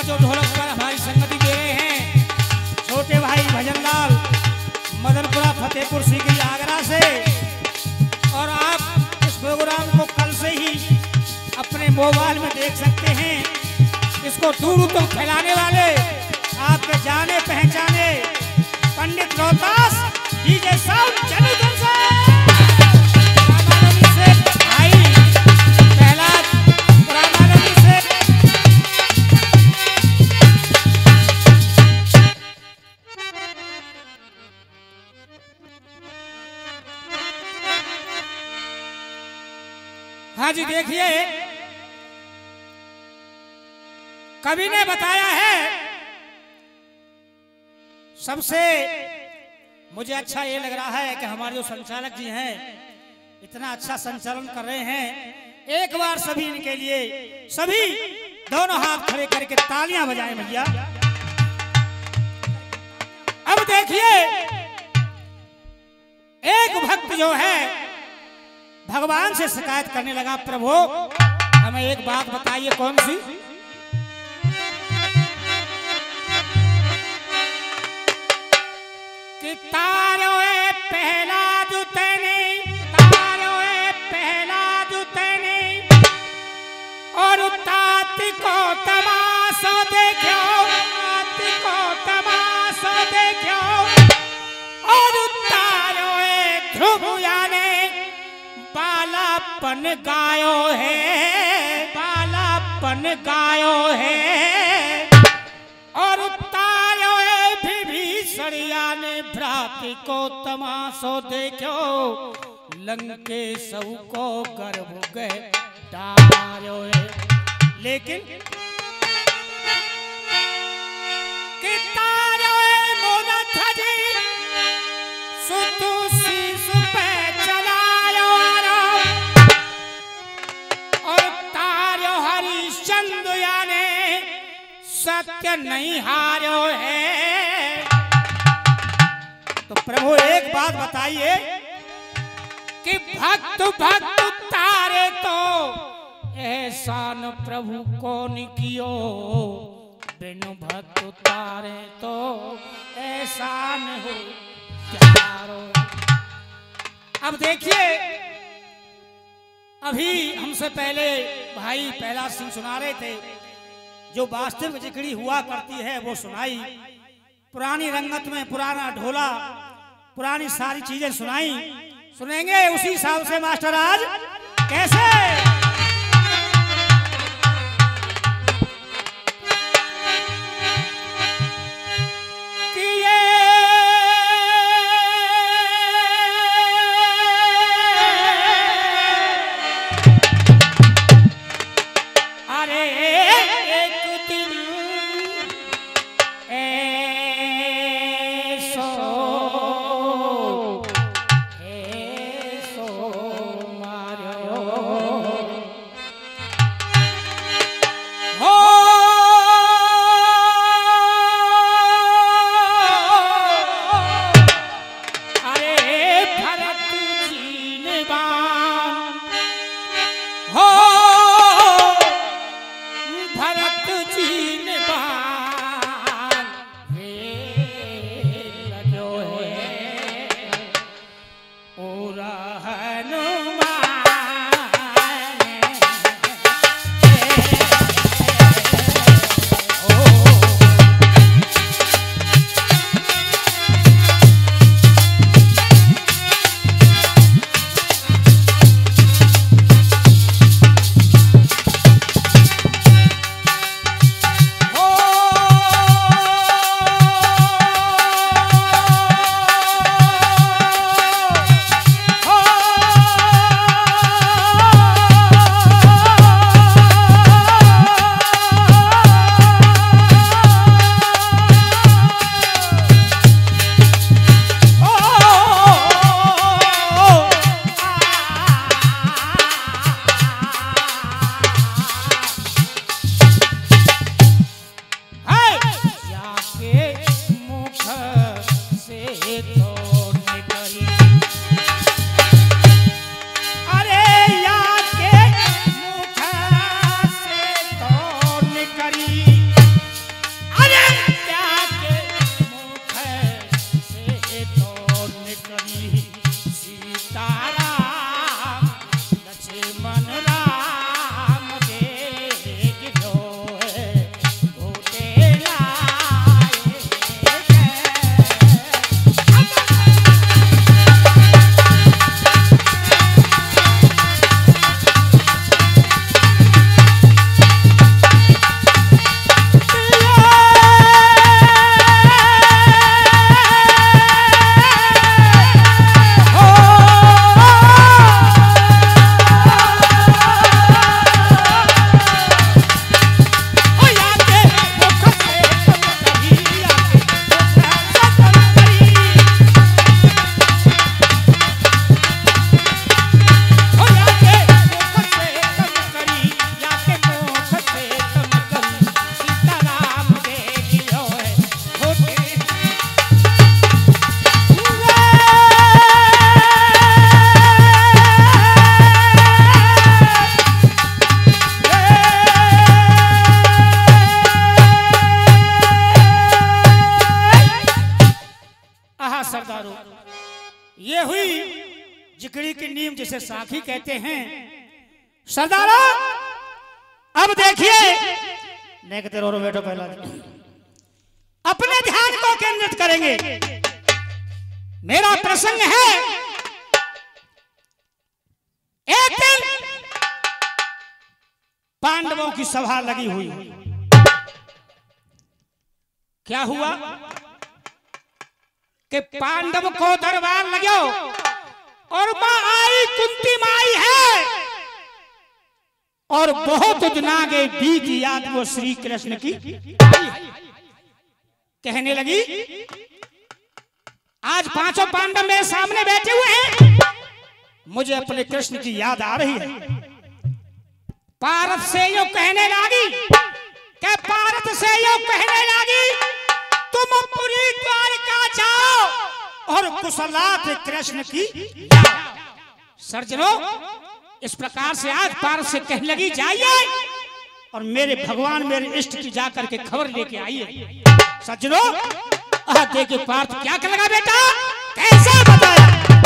जो ढोलक पर हमारी संगति दे रहे हैं छोटे भाई भजनलाल मदनपुरा फतेहपुर सीकरी आगरा से। और आप इस प्रोग्राम को कल से ही अपने मोबाइल में देख सकते हैं। इसको दूर तक फैलाने वाले आपके जाने पहचाने पंडित रोहतास डीजे साउंड जनुधन से भाई पहला पुरानी से हाँ जी देखिए कवि ने बताया है सबसे मुझे अच्छा ये लग रहा है कि हमारे जो संचालक जी हैं इतना अच्छा संचालन कर रहे हैं। एक बार सभी इनके लिए सभी दोनों हाथ खड़े करके तालियां बजाएं भैया। अब देखिए एक भक्त जो है भगवान से शिकायत करने लगा, प्रभु हमें एक बात बताइए कौन सी। कि तारोए पहला जुतने और ताती को तमाशा देखो, ताती को तमाशा देखो और तारोए ध्रुव याने बालापन गायो है, बालापन गायो है। और तारोए विभीषणिया ने भ्राति को तमाशो देखो, लंकेश को गर्भ गए डारो है। लेकिन कि तारोए मोनथ जी सुतु शीश पे चलायो और तारो हरिश्चंद्र याने सत्य नहीं हारो है। तो प्रभु एक बात बताइए कि भक्त भक्त तारे तो एहसान प्रभु कौन कियो, बिनु भक्त तारे तो एहसान हो प्यारो। अब देखिए अभी हमसे पहले भाई पहला सिंह सुना रहे थे, जो वास्तविक जिक्री हुआ करती है वो सुनाई, पुरानी रंगत में पुराना ढोला पुरानी सारी चीजें सुनाई। सुनेंगे उसी हिसाब से मास्टर आज कैसे। मारो साखी कहते हैं सरदारों अब देखिए नहीं कहते रो बेटो पहला अपने ध्यान को केंद्रित करेंगे। मेरा प्रसंग है एक दिन पांडवों की सभा लगी हुई। क्या हुआ कि पांडव को दरबार लगे और मां आई कुंती माई है और बहुत दिन आगे बीत याद वो श्री कृष्ण की कहने लगी आज पांचों पांडव मेरे सामने बैठे हुए हैं, मुझे अपने कृष्ण की याद आ रही है। पारत से यो कहने लगी कि पारत से यो कहने लगी तुम पूरी द्वारका जाओ और कुशलात कृष्ण की सर्जनो इस प्रकार से आज पारत से कहने लगी जाइए और मेरे भगवान मेरे इष्ट की जाकर के खबर लेके आइए। सज्जनो देखिए पार्थ क्या कर लगा बेटा कैसे बताया।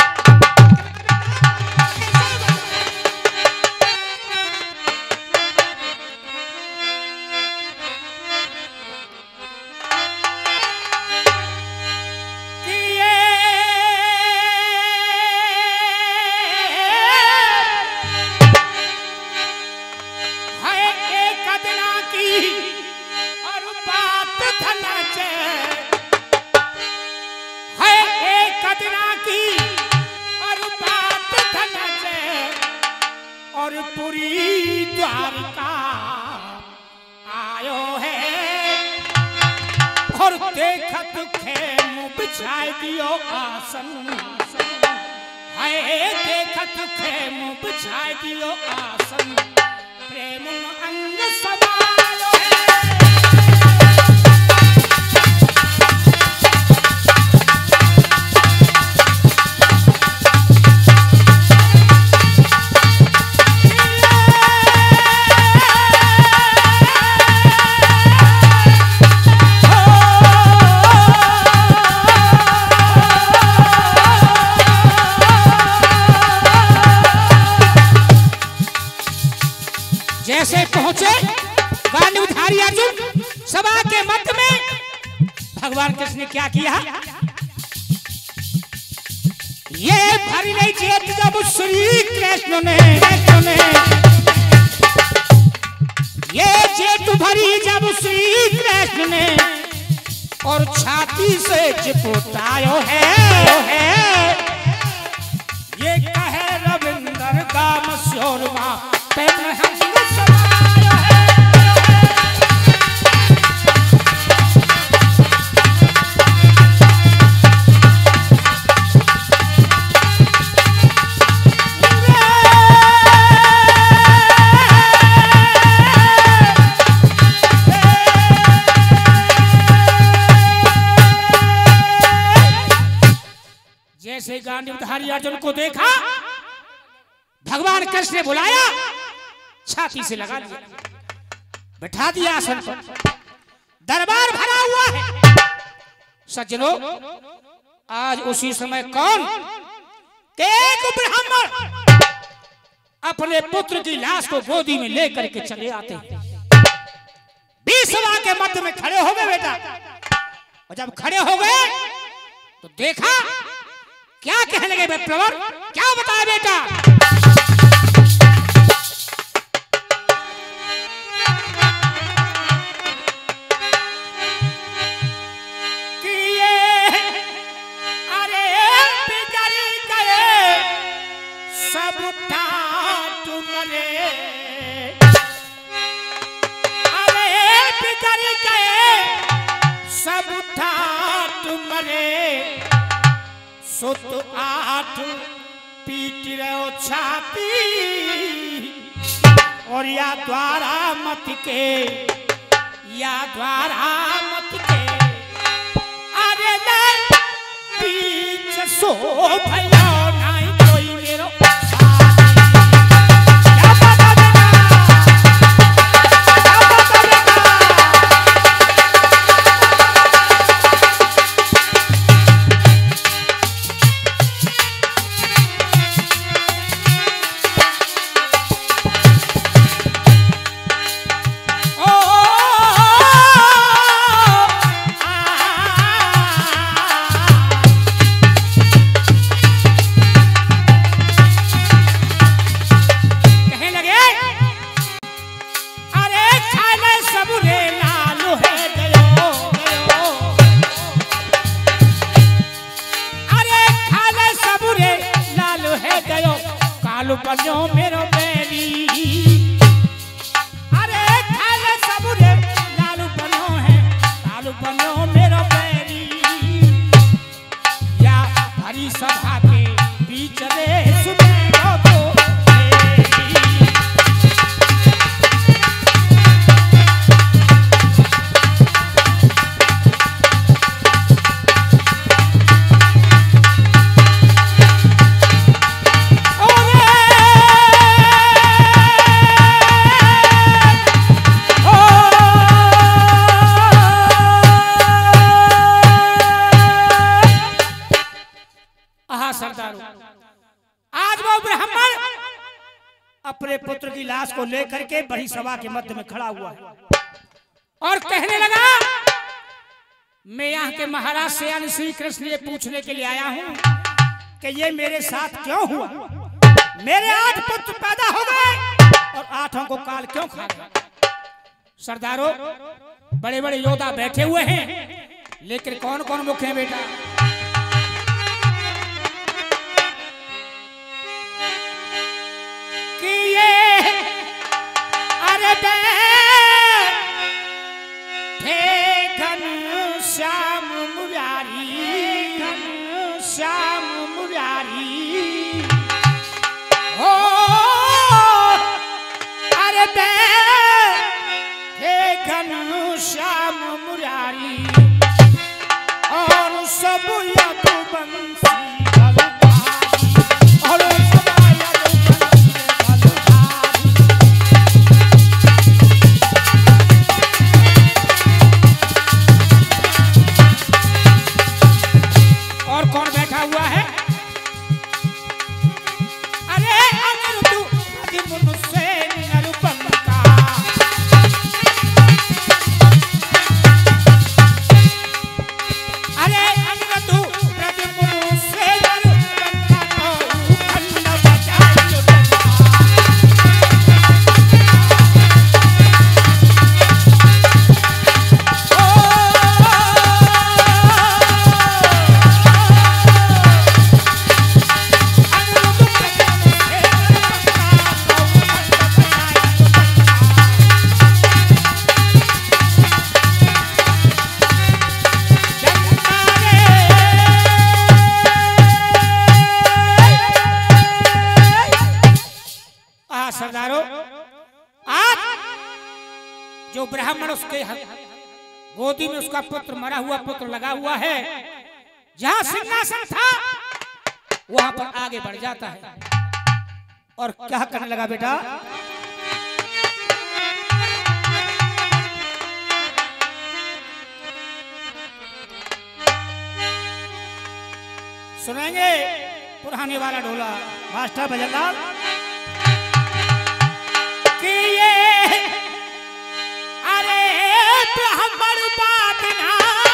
और पूरी द्वारका आयो है और देखत खेम बिछाए दियो आसन है देखत खेम बिछाए दियो आसन प्रेम अंग समायो जैसे पहुंचे गांडीवधारी अर्जुन सभा के मध्य में भगवान कृष्ण ने क्या किया ये भरी नहीं जेब जब श्री कृष्ण ने ये जेब भरी जब श्री कृष्ण ने और छाती से चिपटायो है ये कहे रविंदर गाम शोरमा जैसे गांडीवधारी अर्जुन को देखा भगवान कृष्ण ने बुलाया छाती से लगा दिया बैठा दिया आसन पर दरबार भरा हुआ है। सज्जनों आज उसी समय कौन के एक ब्राह्मण अपने पुत्र की लाश को गोदी में लेकर के चले आते हैं। 20 सभा के मध्य में खड़े हो गए बेटा और जब खड़े हो गए तो देखा क्या कहने लगे प्रवर क्या बताया बेटा सुत 8 पीट रहे छाती और या द्वारा मत के अरे बीच सो भैया नहीं कोई मेरो बनो मेरो बैरी। अरे खाले सबुरे लालू बनो है, लालू बनो मेरो बैरी। या हरी सभा के बीच रे सुनेगा तो आज वो ब्राह्मण अपने पुत्र की लाश को लेकर के बड़ी सभा के मध्य में खड़ा हुआ है और कहने लगा, मैं यहाँ के महाराज से यानी श्री कृष्ण ये पूछने के लिए आया हूँ कि ये मेरे साथ क्यों हुआ। मेरे 8 पुत्र पैदा हो गए और 8 को काल क्यों खा गया। सरदारों, बड़े बड़े योद्धा बैठे हुए हैं, लेकिन कौन कौन मुख्य है बेटा। श्याम मुरारी, श्याम मुरारी हो, अरे हे घन श्याम मुरारी और सब यदुवंशी जो ब्राह्मण उसके गोदी में उसका पुत्र मरा हुआ पुत्र लगा हुआ है, जहां सिंहासन था वहां पर आगे बढ़ जाता है और क्या करने लगा बेटा। सुनेंगे पुराने वाला ढोला मास्टर भजनलाल कि ये ब्राह्मण बात ना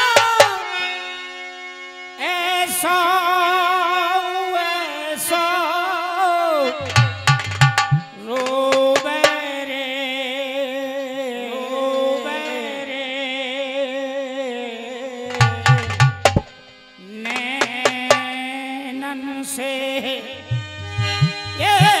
ऐसा ऐसा रोवे रे नैनन से ये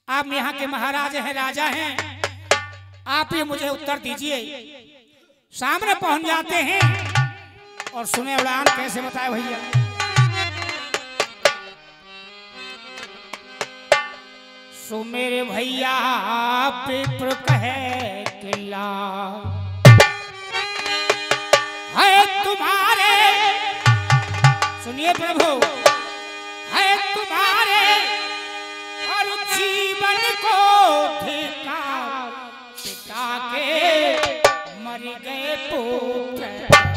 आप यहाँ के महाराज हैं, राजा हैं, आप ही मुझे उत्तर दीजिए। सामने पहुंच जाते हैं और सुने उड़ान कैसे बताए भैया। सो मेरे भैया पिपर कहे किला है तुम्हारे, सुनिए प्रभु, है तुम्हारे और जीवन को धिक्कार, पिता के मर गए पुत्र।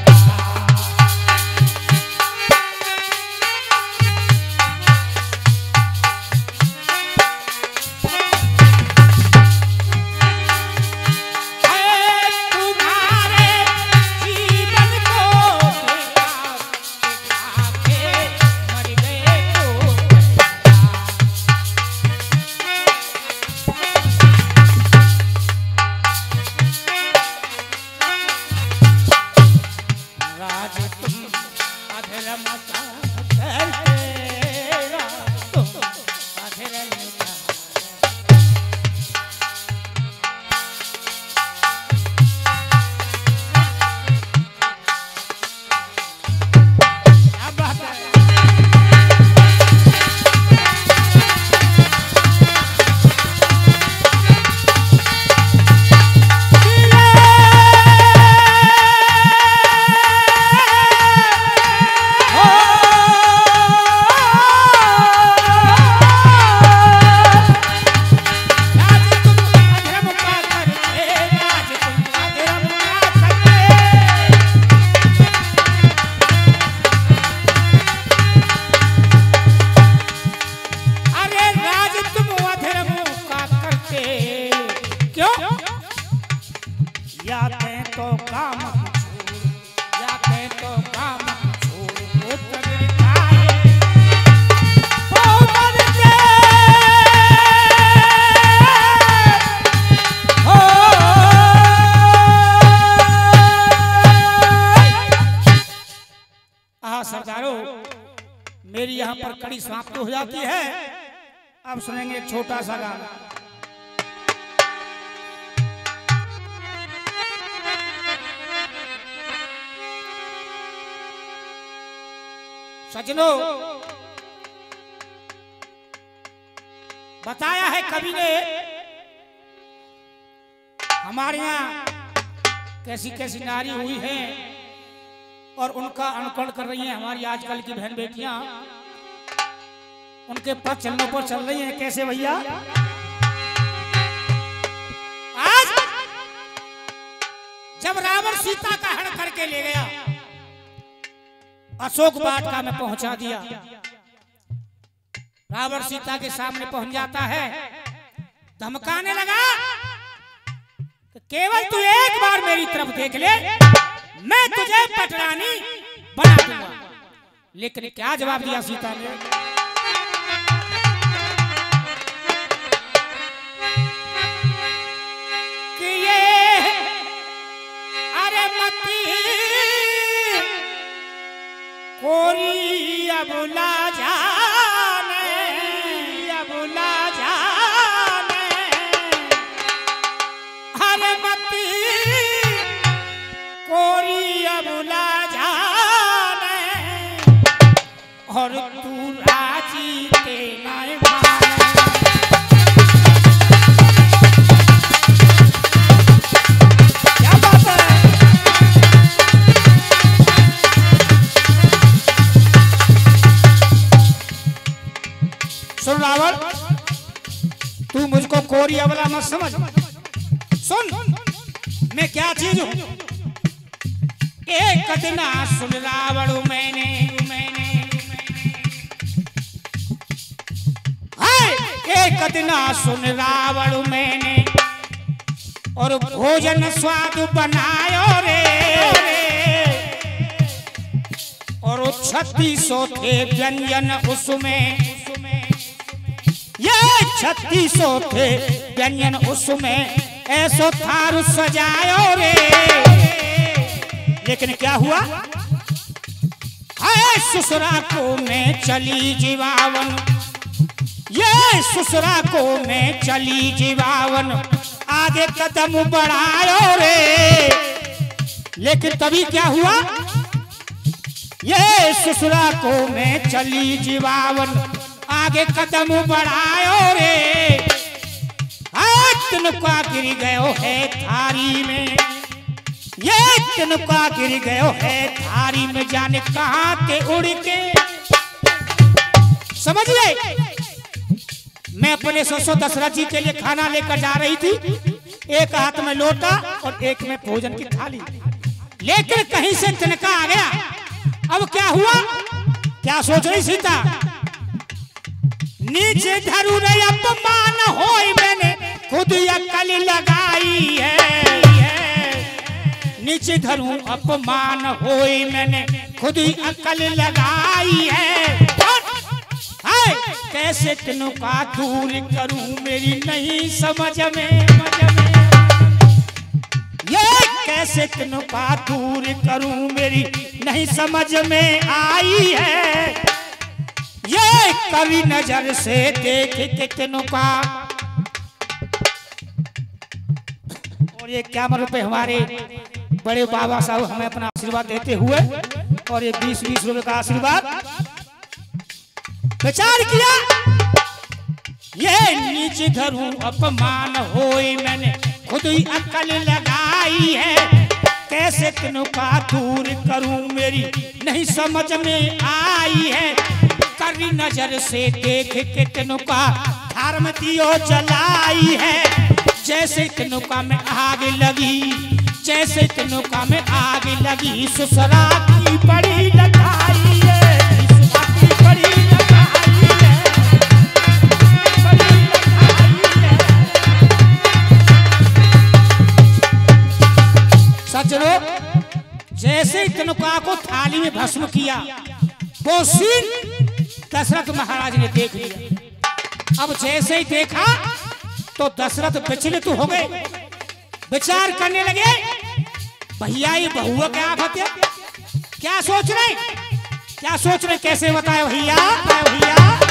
मेरी यहाँ पर कड़ी समाप्त हो जाती है। अब सुनेंगे एक छोटा सा गाना। सजनों, बताया है कवि ने हमारे यहाँ कैसी कैसी नारी हुई है और उनका अनुकरण कर रही हैं हमारी आजकल की बहन बेटियां, उनके पथ चलने पर चल रही हैं। कैसे भैया? आज जब रावण सीता का हरण करके ले गया, अशोक वाटिका में पहुंचा दिया, रावण सीता के सामने पहुंच जाता है, धमकाने लगा कि केवल तू एक बार मेरी तरफ देख ले, मैं तुझे पटरानी बना दूंगा। लेकिन क्या जवाब दिया सीता ने? कि ये अरे मती कोरी अबुला जाने, अबुला जाने, अरे मती कोरी अबुला जाने, और तू राजी के नाय माने। क्या बात है? सुन रावण, तू मुझको कोरी अबला मत समझ। सुन मैं क्या चीज हूं। एक कदना सुन रावण, मैंने एक कदना सुन रावण मैंने, और भोजन स्वाद बनायो रे, और 3600 थे व्यंजन उसमें, ये 3600 थे व्यंजन उसमें, ऐसो थारू सजायो रे। लेकिन क्या हुआ? हाय ससुरा को में चली जीवावन, ये ससुरा को मैं चली जीवावन आगे कदम बढ़ायो रे, लेकिन तभी क्या हुआ, ये ससुरा को मैं चली जीवावन आगे कदम बढ़ायो रे, तिनका गिर गयो है थारी में, ये तिनका गिर गयो है थारी में, जाने कहां के उड़ के। समझिए, मैं अपने ससुर दशरथ जी के लिए खाना लेकर जा रही थी, एक हाथ में लोटा और एक में भोजन की थाली, लेकिन कहीं से तिनका आ गया। अब क्या हुआ, क्या सोच रही सीता, नीचे धरू रे अपमान होई मैंने खुद अकल लगाई है, नीचे धरू अपमान होई मैंने खुद अकल लगाई है, कैसे तिनका दूर करूं मेरी नहीं समझ में, ये कैसे तिनका दूर करूं मेरी नहीं समझ में आई है, ये कभी नजर से देख के तिनका। और ये क्या मतलब पे हमारे बड़े बाबा साहब हमें अपना आशीर्वाद देते हुए, और ये 20-20 रुपए का आशीर्वाद विचार किया, ये नीचे धरूं अपमान होई मैंने खुद ही अकल लगाई है, कैसे तिनका दूर करूं मेरी नहीं समझ में आई है, करी नजर से देख के तिनका धर्म दियो जलाई है, जैसे तिनका में आग लगी, जैसे तिनका में आग लगी, ससुरा की बड़ी लगाई है, ससुरा की बड़ी लगाई है, बड़ी लगाई है। सज्जनों, जैसे तिनका को थाली में भस्म किया, वो सीन दशरथ महाराज ने देख लिया। अब जैसे ही देखा तो दशरथ विचलित हो गए, विचार करने लगे, भैया ये बहुआ क्या आफत है, क्या सोच रहे, क्या सोच रहे, कैसे बताए भैया, भैया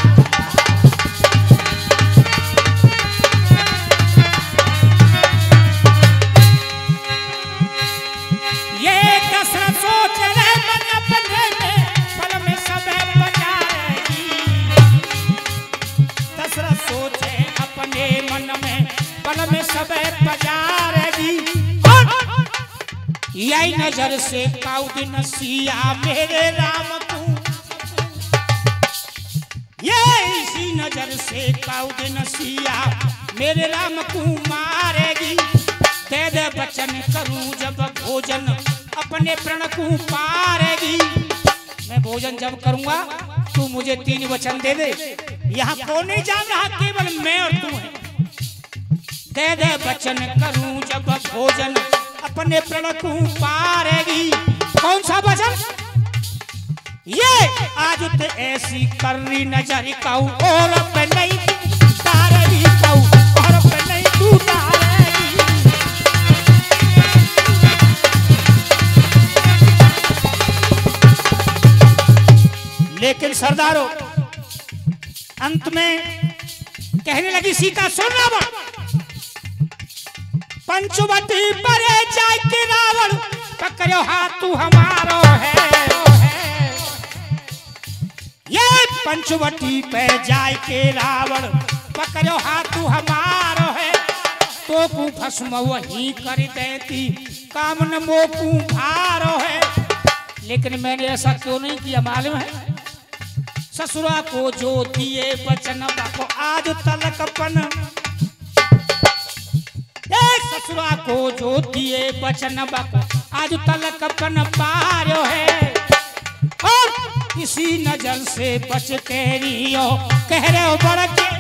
ये दशरथ सोच रहे मन अपने में, पल में सब बजाएगी, दशरथ सोचे अपने मन में, पल में सब बजाएगी, यही नजर से काउद नसिया मेरे राम को, ये इसी नजर से काउद नसिया मेरे राम को मारेगी, दे दे वचन करूं जब भोजन अपने प्रण को पारेगी, मैं भोजन जब करूंगा तू मुझे 3 वचन दे दे, यहाँ कौन नहीं जान रहा, केवल मैं और तू है, दे दे वचन करूं जब भोजन अपने प्रण को पारेगी, कौन सा वचन, ये आज तो ऐसी करनी नजर काऊ और पे नहीं तारेगी, काऊ और पे नहीं तू तारेगी, लेकिन सरदारों अंत में कहने लगी सीता, सुनना बा, पंचवटी परे जाय के रावण पकड़ो हाथ तू हमारो है, ये पंचवटी पे जाय के रावण पकड़ो हाथ तू हमारो है, तो को भस्म वही कर देती काम न मोकू भारो है, लेकिन मैंने ऐसा क्यों नहीं किया मालूम है, ससुरा को जो दिए वचन बाको आज तलक अपन, ससुरा को जो दिए वचन बाको आज तलक अपन पारो है, और इसी नजर से बच के रियो कह रहे हो बड़ के